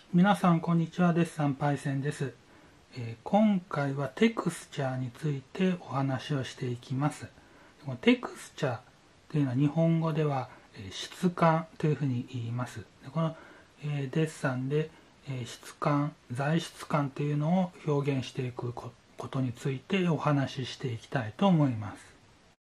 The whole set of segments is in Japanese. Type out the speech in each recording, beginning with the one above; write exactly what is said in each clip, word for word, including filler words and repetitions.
皆さんこんにちは。デッサンパイセンです、えー、今回はテクスチャーについてお話をしていきます。このテクスチャーというのは日本語では、えー、質感というふうに言います。でこの、えー、デッサンで、えー、質感、材質感というのを表現していくことについてお話ししていきたいと思います。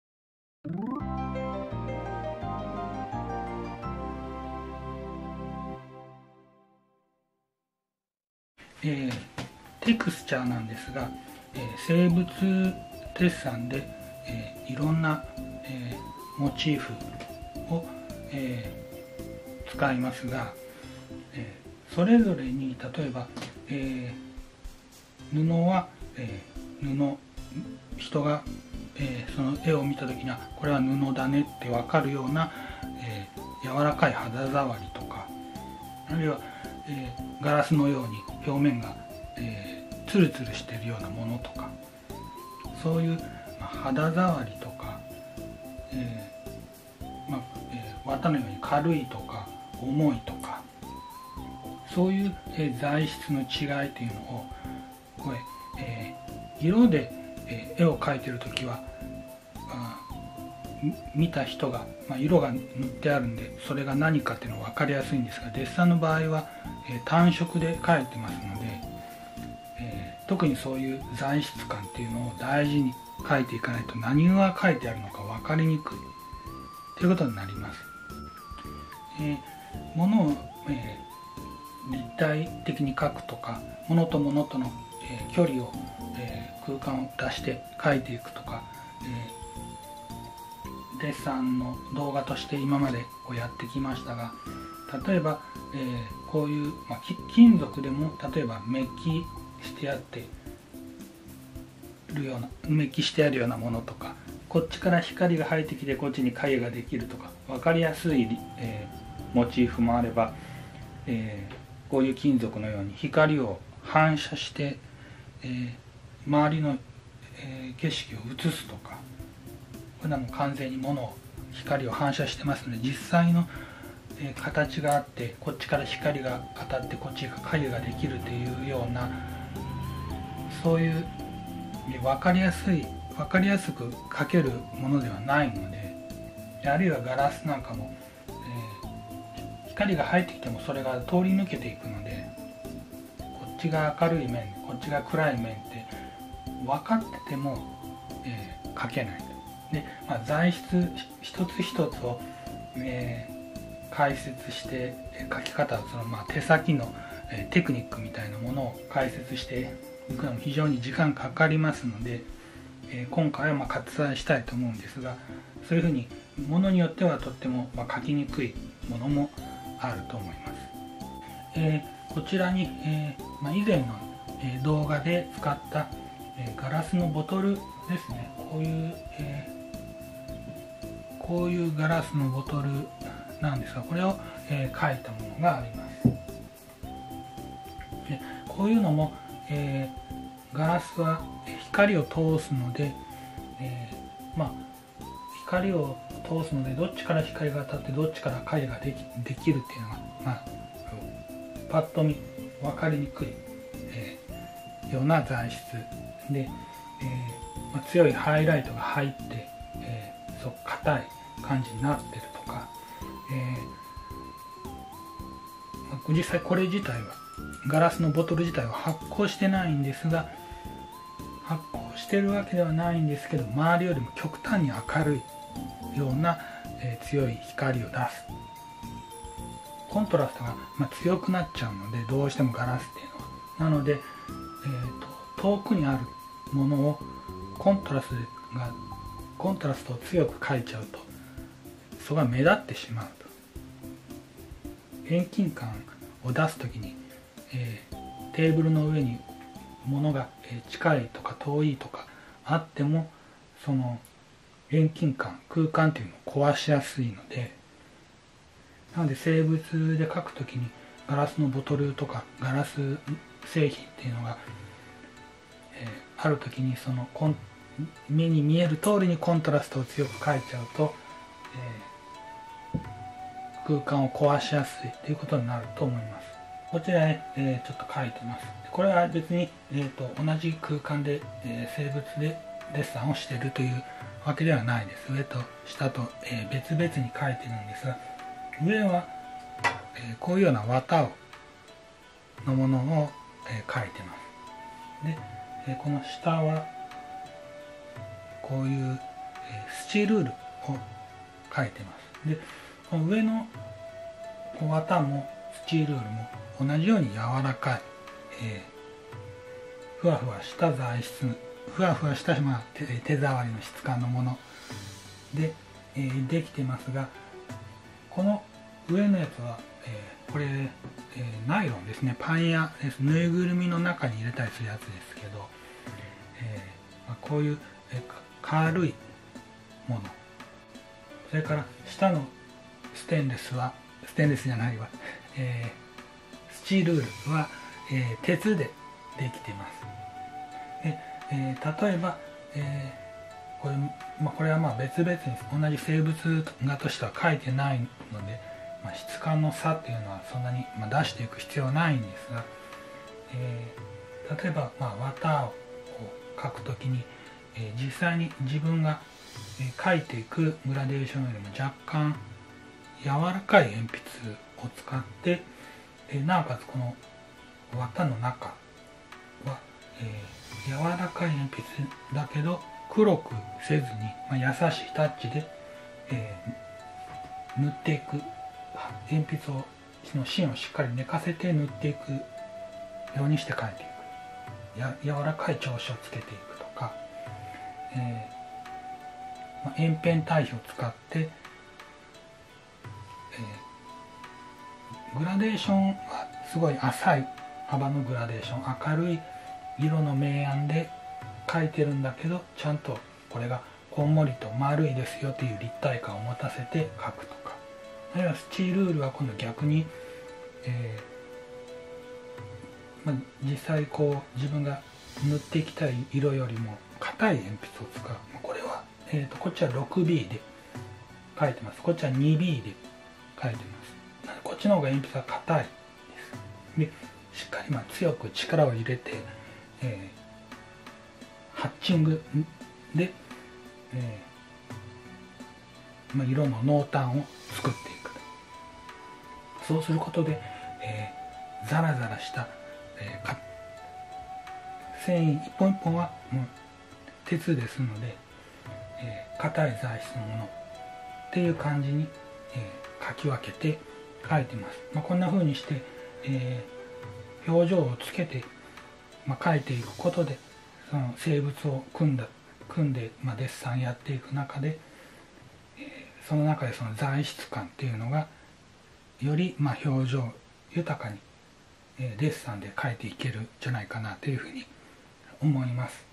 えー、テクスチャーなんですが、えー、生物デッサンで、えー、いろんな、えー、モチーフを、えー、使いますが、えー、それぞれに例えば、えー、布は、えー、布人が、えー、その絵を見た時にはこれは布だねって分かるような、えー、柔らかい肌触りとか、あるいは、えー、ガラスのように表面が、えー、ツルツルしているようなものとか、そういう、まあ、肌触りとか、えーまあえー、綿のように軽いとか重いとか、そういう、えー、材質の違いというのをこれ、えー、色で、えー、絵を描いている時は、まあ、見た人が、まあ、色が塗ってあるんでそれが何かっていうのが分かりやすいんですが、デッサンの場合は、えー、単色で描いてますので、えー、特にそういう材質感っていうのを大事に描いていかないと何が描いてあるのか分かりにくいということになります。えー、物を、えー、立体的に描くとか、物と物との、えー、距離を、えー、空間を出して描いていくとか、えーデッサンの動画として今までこうやってきましたが、例えば、えー、こういう、まあ、金属でも例えばメッキしてあってるようなメッキしてあるようなものとか、こっちから光が入ってきてこっちに影ができるとか分かりやすい、えー、モチーフもあれば、えー、こういう金属のように光を反射して、えー、周りの、えー、景色を映すとか、これはもう完全に物を光を反射してますので、実際の形があってこっちから光が当たってこっちが影ができるというような、そういう分かりやすい分かりやすく描けるものではないので、あるいはガラスなんかも、えー、光が入ってきてもそれが通り抜けていくので、こっちが明るい面こっちが暗い面って分かってても、えー、描けない。で、まあ、材質一つ一つを、えー、解説して描き方、その、まあ、手先の、えー、テクニックみたいなものを解説していくのも非常に時間かかりますので、えー、今回はまあ割愛したいと思うんですが、そういうふうにものによってはとっても、まあ、描きにくいものもあると思います。えー、こちらに、えーまあ、以前の、えー、動画で使った、えー、ガラスのボトルですね。こういう、えーこういうガラスのボトルなんですが、これを、えー、描いたものがあります。でこういうのも、えー、ガラスは光を通すので、えー、まあ光を通すのでどっちから光が当たってどっちから影ができ、できるっていうのが、まあ、パッと見分かりにくい、えー、ような材質で、えーまあ、強いハイライトが入って、えー、そう硬い感じになってるとか、えーまあ、実際これ自体はガラスのボトル自体は発光してないんですが、発光してるわけではないんですけど、周りよりも極端に明るいような、えー、強い光を出す。コントラストが、まあ、強くなっちゃうので、どうしてもガラスっていうのは。なので、えーと、遠くにあるものをコントラストがコントラストを強く描いちゃうとそこが目立ってしまうと。遠近感を出す時に、えー、テーブルの上に物が近いとか遠いとかあっても、その遠近感空間っていうのを壊しやすいので、なので生物で描く時にガラスのボトルとかガラス製品っていうのが、えー、ある時にそのコン目に見える通りにコントラストを強く描いちゃうと、えー、空間を壊しやすいということになると思います。 こちらへ、えー、ちょっと書いてます。これは別に、えー、と同じ空間で、えー、静物でデッサンをしているというわけではないです。上と下と、えー、別々に書いてるんですが、上は、えー、こういうような綿をのものを、えー、書いてます。で、えー、この下はこういう、えー、スチールールを書いてます。で、この上の綿もスチールールも同じように柔らかい、えー、ふわふわした材質、ふわふわした、まあ、手, 手触りの質感のもので、えー、できてますが、この上のやつは、えー、これ、えー、ナイロンですね。パン屋です。ぬいぐるみの中に入れたりするやつですけど、えーまあ、こういう、えー、軽いもの、それから下のステンレスはステンレスじゃないわ、えー、スチールールは、えー、鉄でできています。で、えー、例えば、えー、これ、まあ、これはまあ別々に同じ生物画としては書いてないので、まあ、質感の差っていうのはそんなに、まあ、出していく必要はないんですが、えー、例えば、まあ、綿を描くときに、えー、実際に自分が描いていくグラデーションよりも若干柔らかい鉛筆を使って、えー、なおかつこの綿の中は、えー、柔らかい鉛筆だけど黒くせずに、まあ、優しいタッチで、えー、塗っていく、鉛筆をの芯をしっかり寝かせて塗っていくようにして描いていく、や柔らかい調子をつけていくとか、えーまあ、円ペン対比を使って、えー、グラデーションはすごい浅い幅のグラデーション、明るい色の明暗で描いてるんだけど、ちゃんとこれがこんもりと丸いですよという立体感を持たせて描くとか、あるいはスチールールは今度逆に、えーまあ、実際こう自分が塗っていきたい色よりも硬い鉛筆を使う。これは、えー、とこっちは ろくビー で描いてます。こっちは にビー で描いてます。こっちの方が鉛筆は硬いです。で、しっかりまあ強く力を入れて、えー、ハッチングで、えーまあ、色の濃淡を作っていく。そうすることで、えー、ザラザラした、えー、か繊維一本一本はもう鉄ですので、えー、硬い材質のものっていう感じに、えー、書き分けて書いてます。まあ、こんな風にして、えー、表情をつけて、まあ、書いていくことで、その生物を組んだ組んで、まあ、デッサンやっていく中で、えー、その中でその材質感っていうのがよりまあ表情豊かに、えー、デッサンで描いていけるんじゃないかなというふうに思います。